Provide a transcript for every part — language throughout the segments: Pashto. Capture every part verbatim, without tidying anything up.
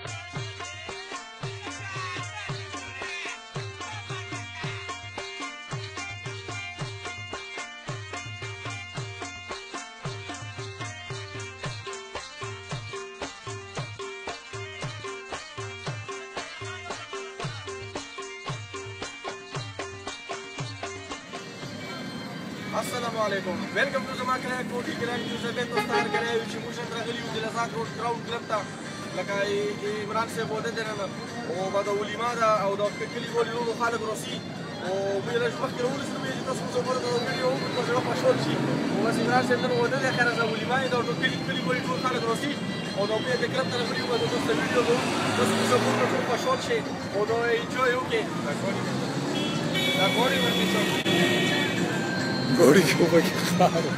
السلام علیکم ویلکم ټو زما کلی کوټي ګران یوسف بېرته ستار کړی یو چې موږ راغلي یو د لزاک روډ ګراوند کلب ته لکه عمران صاحب وده دی نن او به د ولیما ده او د کلي ټول نورو خلک راسي او موږ له مخکې راورسېدو چې تاسو موږ سفر ته ویډیو وکړو چې زړه خوشحال شي او بس عمران صاحب نن وده دی خیر د ولیما د ټول کلي کلي ټول خلک راسي او د بیا د کلب ته راغلي یو د تاسو ویډیو وکړو تاسو موږ سفر ته ټول خوشحال شي او دا انجوای وکړي دا ګوري ورته ګوري کومه کې خار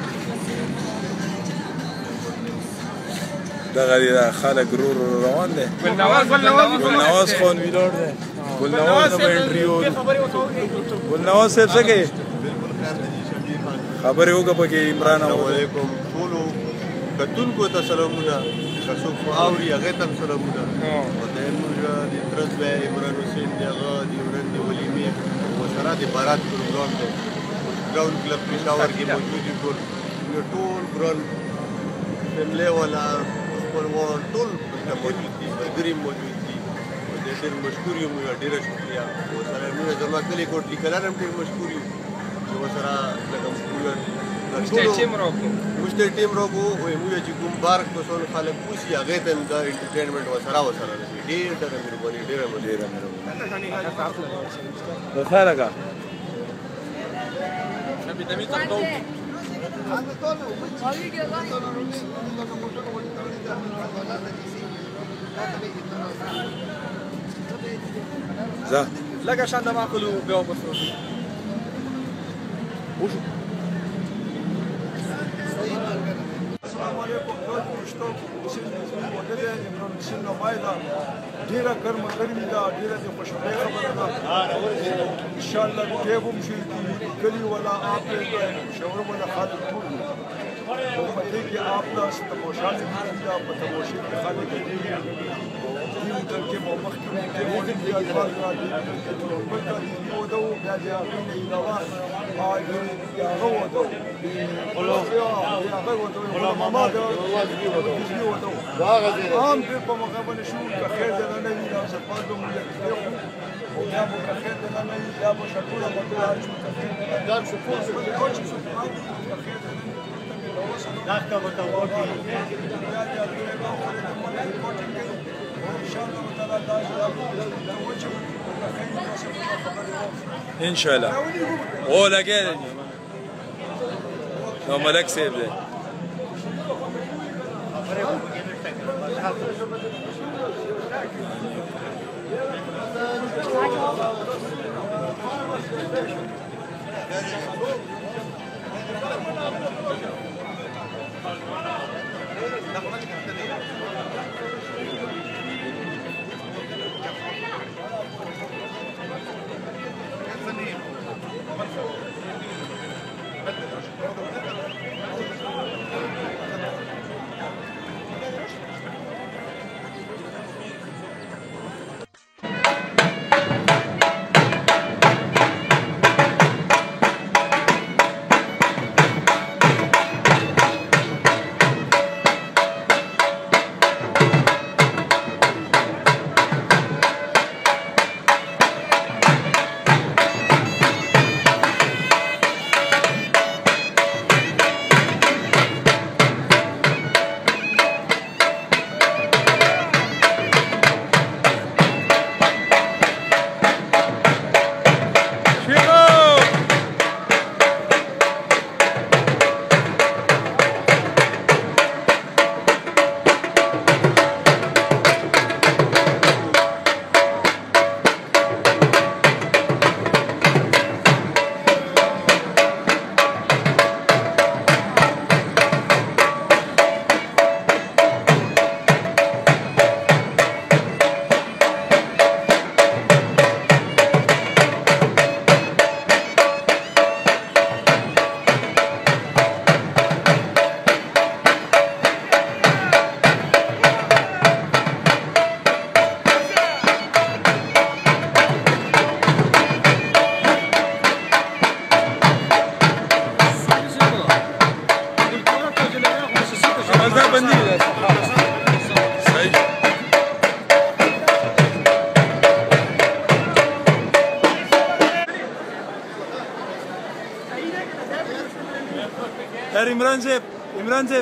دغه دی خلک رو رو روان دی ګلنواز ګلنواز ګلنواز خان ویلار دی ګلنواز نو انټریو ګلنواز صاحب څه کوي خبرې وکړه پکې عمران علیکم ټولو کتونکو ته سلامونه که څوک خو اوري هغې ته هم سلامونه خدای موږ د درز بیا عمران حسین دی هغه د عمران د ولیمې ورسره د بارات پروګرام دی ګراوند کلب پېښور کې موجود دي ټول ټول ګران فیملی والا خپلوان ټول دلته موجود دي ملګري موجود دي ډېر مشکور یو موږ ډېره شکریه ورسره موږ زما کلي کوټ لیکلان هم ډېر مشکور یو چې ورسره لکه موږ موږ ته ټیم راکړو موږ چې کوم بار کسان خلک اوسي هغې ته هم دا انټرټینمنټ ورسره ورسره رسي ډېر ډېره مهرباني ډېره مهرباني بخیر اکا بدمي تاخدوه زه لکه شان د معقولو بیا وبسو وشو السلام علیکم ټول پښتو ودې عمران حسین نمایدا ډیره ګرمه ګرمي ده ډیره د خوشحالۍ خبره ده ان شاء الله دې هم شي کلی ولا آپ شاور ولا خالد ټول او په دې کې آپ تاسو ته خوشاله دي دا په تماشې کې خالد دې دې کې مو مخکې کې مو دې الفاظ را دي په دې یو دو بیا دې هغه نه علاوه هغه هغه ودو ولو هغه ودو ولو ماما دا ودو دا غزي عام په مقابله شو خیر ده نه وي دا څه پاتو مو دې او بیا مو خیر ده نه وي بیا مو شکونه مو دا دا څه فوز په کوچ څه دا کا وتاوټي ان شاء الله هو لقى لو ملك سيب ده यार इमरान सेफ इमरान सेफ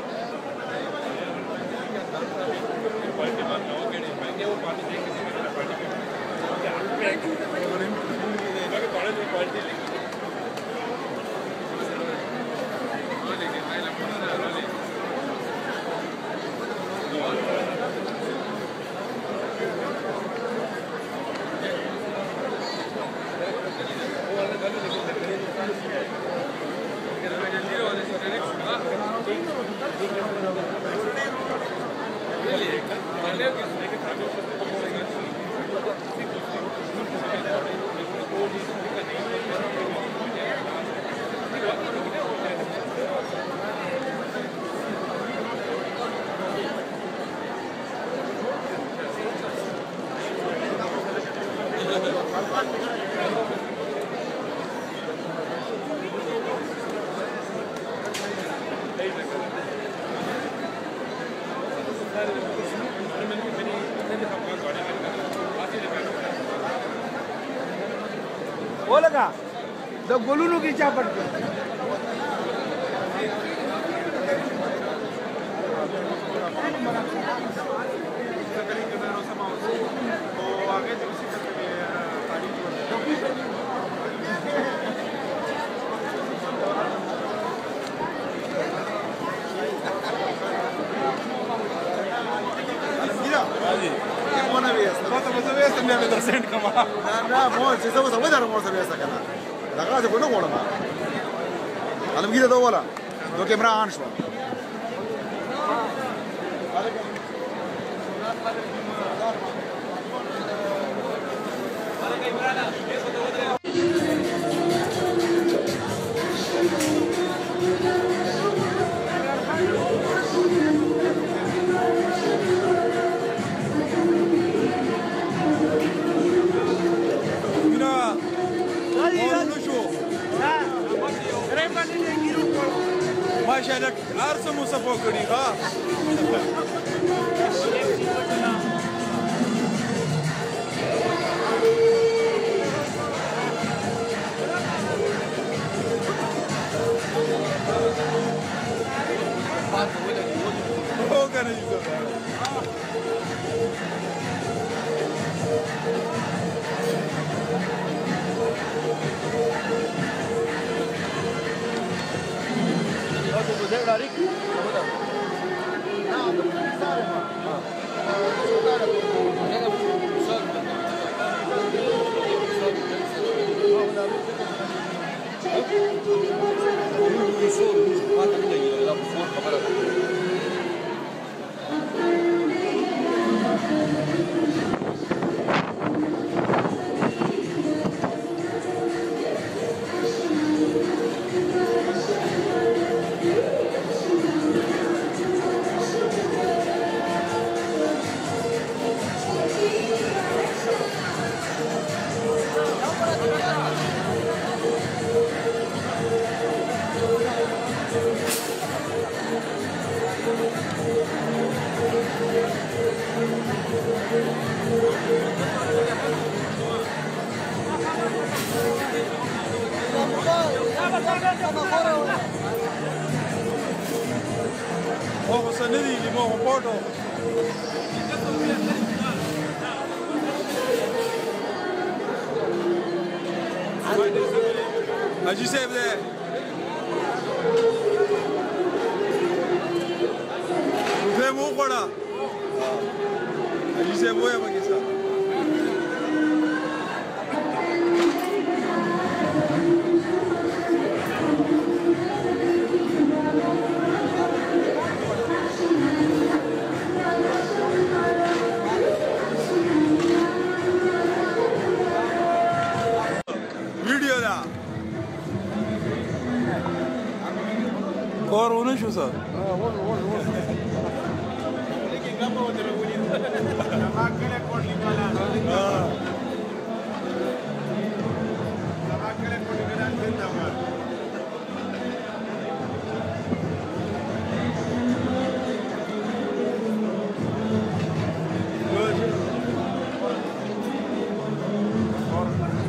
वो लगा जब गोलू की चापट पे Alamgida do bola. Do quebrar antes, mano. माशाल्लाह हर से मुसफो करी हाँ होगा नहीं तो Ojo sanidi limão porto. Hacı Sevde. Rufe mu koda. Hacı Sevde ya bakisa. और उन्हें शू सर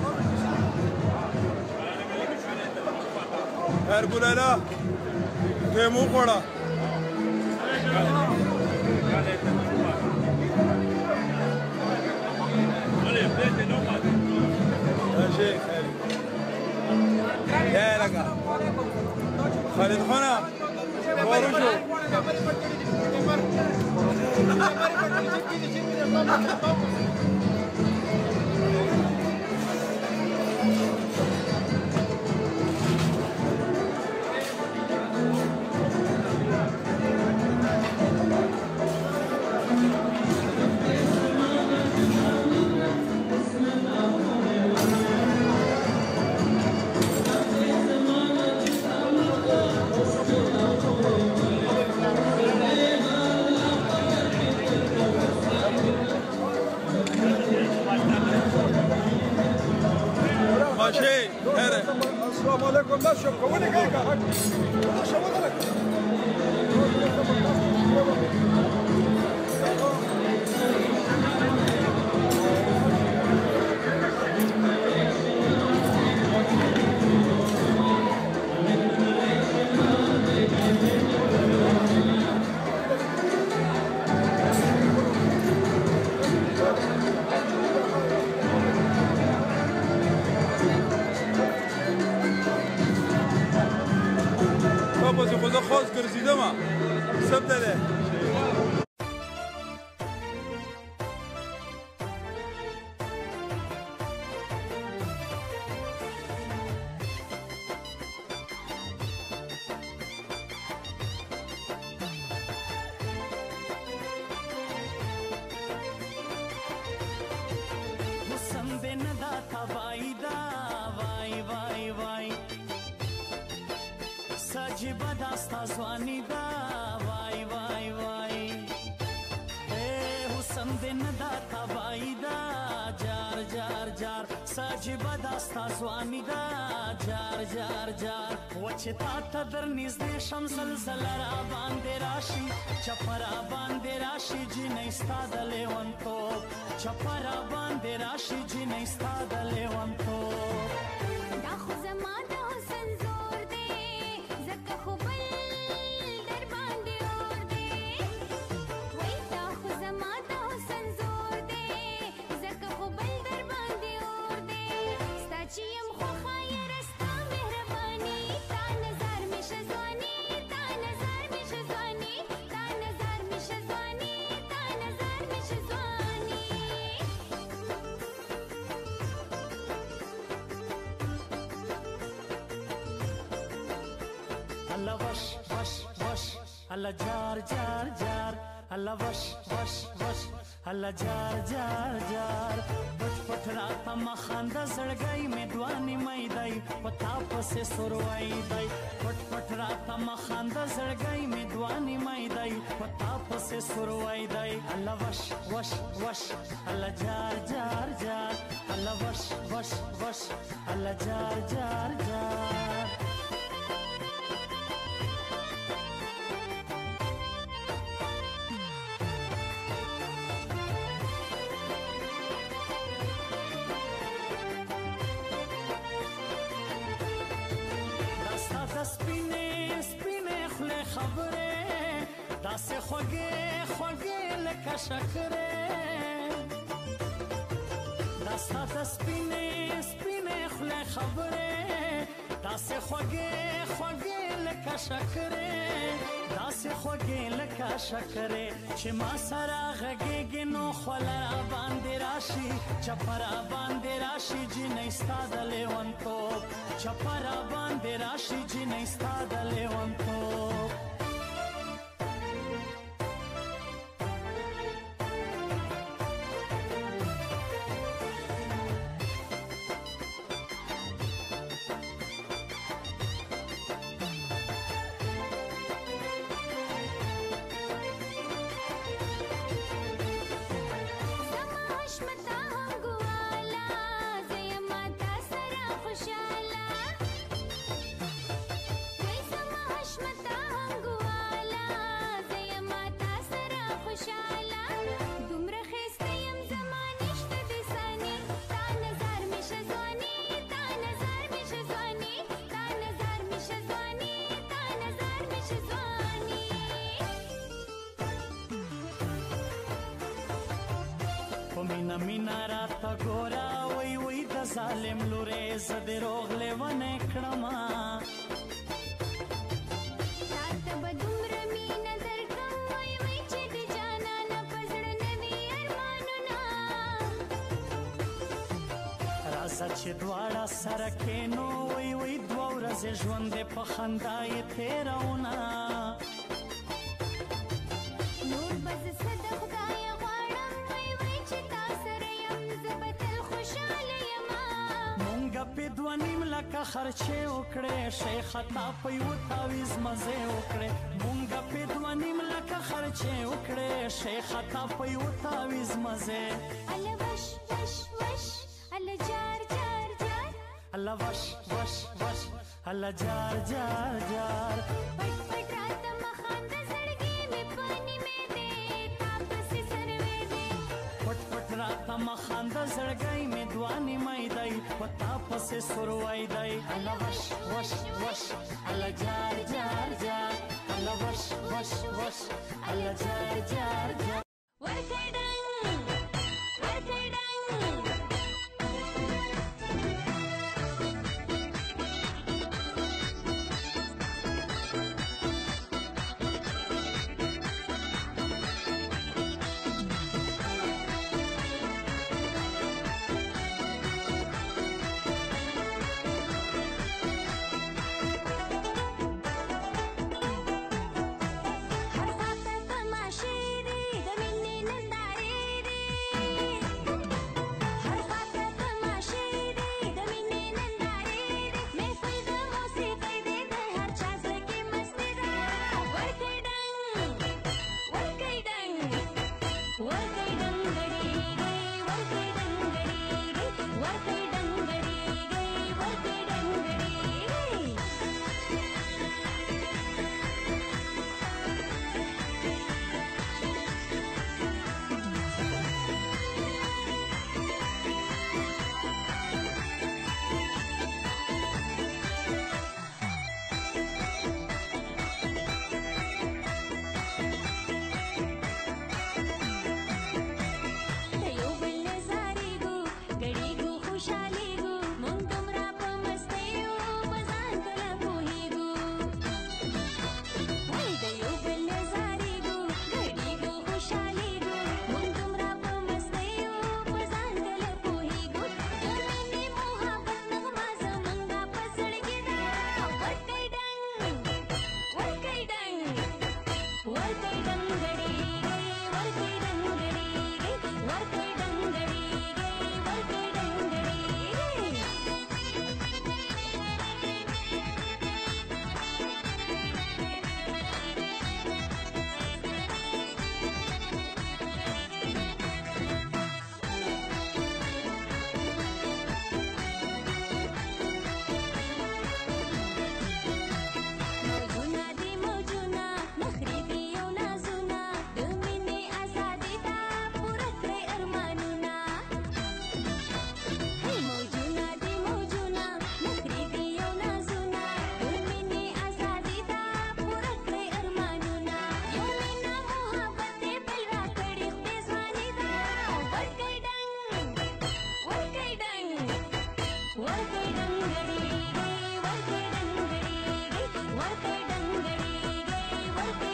Ergulela ډوډۍ مو وخوړه. شيخ يا لك خالد خنا ورجو السلام عليكم. لا شوف كوني هيك هيك شو بدك بس خود خواست گرزیدم سب داره سجیبه داستا زوانی دا وای وای وای اے حسن دن دا تبایی دا جار جار جار سجیبه داستا زوانی دا جار جار جار وچه تا تا در نزده شم زلزل را بانده راشی چپرا بانده راشی جی نیستا دا لیوان توب چپرا بانده راشی جی نیستا دا لیوان توب دا خو زمان دا حسن زور دے زکا خو بل در باندے اور دے وی دا خو زمان دا حسن زور دے زکا خو بل در باندے اور دے ستا چیم خو خایر استا مہربانی تا نظر میں شزوانی تا نظر میں شزوانی تا نظر میں شزوانی تا نظر میں شزوانی Allah wash wash wash Allah jar jar jar Allah wash wash wash Allah jar jar jar put put raata ma khanda zalgai mein dwani mai dai pata pase surwai dai put put raata ma khanda zalgai mein dwani mai dai pata pase surwai dai Allah wash wash wash Allah jar jar jar Allah wash wash wash Allah jar jar jar سپینه سپینه خله خبره داسه خوگه خوگه لکه شکره دستا دا سپینه سپینه خله خبره داسه خوگه خوگه لکه شکره داسه خوگه لکه شکره چه ما سرا غگه نو خولا باندې راشي چپرا باندې راشي جی نیستا د لیوان توپ چپرا باندې راشي جی نیستا د لیوان توپ خوشاله وای زما حشمتا هم په مینا مینا راته ګوره وای وای د ظالم لورې زه دې روغ لیونی کړمه تاته به دومره مینه درکړم وای وای چې د جانانه په زړه نه وي ارمانونه راځه چې دواړه سره کښېنو وای وای دوه ورځې ژوند دې په خندا یې تېروونه نور به زه څه د خدایه غواړم وای وای چې تا سره یم زه به تل خوشحاله یمه مونږه پې دوه نیم لکه خرچې وکړې شی خطا په یوه تاویز مزې وکړې مونږه پې دوه نیم لکه خرچې وکړې شی خطا په یوه تاویز مزې الله وش وش وش الله جار جار جار الله وش وش وش الله جار جار جار پټ پټ راته مخانده زړګي مې پانی مې دې تا پسې سروې دې پټ پټ راته مخانده زړګی مې دوه نیمۍ دی په تا پسې سروی دی الله وش وش وش الله جار جار جار الله وش وش وش الله جار جار جار ورکړ ډنګ ورکړ ډنګ هر خواته تماشې دي د مینې نندارې دي هر خواته تماشې دي د مینې نندارې دي محفل د موسیقۍ دی د هر چا زړه کې مستي ده ورکړ ډنګ ورکړ ډنګ ورکړ ډنګړېږي ورکړ ډنګړېږي ورکړ ډنګړېږي ورکړ ډنګړېږي د یو بل نظارېږو ګډېږو خوشحالېږو مونږ دومره په مستۍ یو په ځان کله پوهېږو وای د یو بل نظارېږو ګډېږو خوشحالېږو مونږ دومره په مستۍ یو په ځان کله پوهېږو د مینې محبت نغمه زمونږه په زړګي ده ورکړ ډنګ ورکړ ډنګ ورکړ ډنګړېږي ورکړ ډنګړېږي ورکړ ډنګړېږي ورکړ ډنګړېږي موجونه دي موجونه نخرې دي او نازونه د مینې ازادي ده پوره کړئ ارمانونه هی موجونه دي موجونه نخرې دي او نازونه د مینې ازادي ده پوره کړئ ارمانونه یو مینا محبت دې بل راکړي خدای ځواني ده ورکړ ډنګ ورکړ ډنګ ورکړ ډنګړېږي ورکړ ډنګړېږي ورکړ ډنګړېږي ورکړ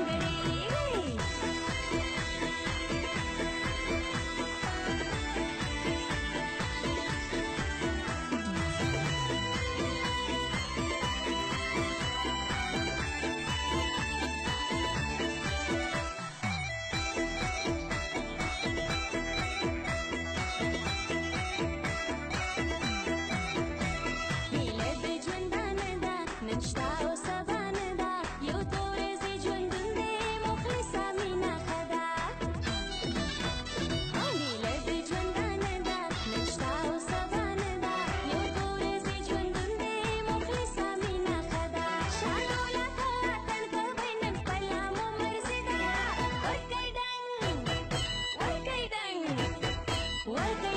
ډنګړېږي هیله د ژوندانه ده نن شته او سبا نه ده یو څو ورځې ژوندون دی مخلصه مینه ښه ده هیله د ژوندانه ده نن شته او سبا نه ده یو څو ورځې ژوندون دی مخلصه مینه ښه ده شانوله ته وطن کوئ نن خپله مو مرضي ده ورکړ ډنګ ورکړ ډنګ ورکړ